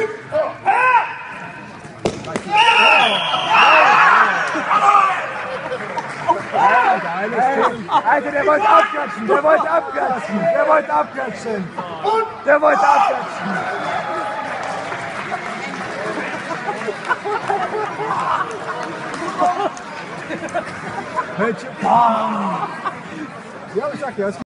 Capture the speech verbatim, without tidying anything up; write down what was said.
Alter, der wollte abklatschen, der wollte abklatschen, der wollte abklatschen, der wollte abklatschen. Welche? Ja, ich sag ja.